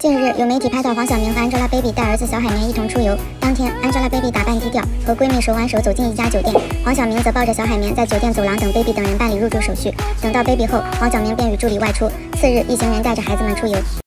近日，有媒体拍到黄晓明和 Angelababy 带儿子小海绵一同出游。当天 ，Angelababy 打扮低调，和闺蜜手挽手走进一家酒店，黄晓明则抱着小海绵在酒店走廊等 Baby 等人办理入住手续。等到 Baby 后，黄晓明便与助理外出。次日，一行人带着孩子们出游。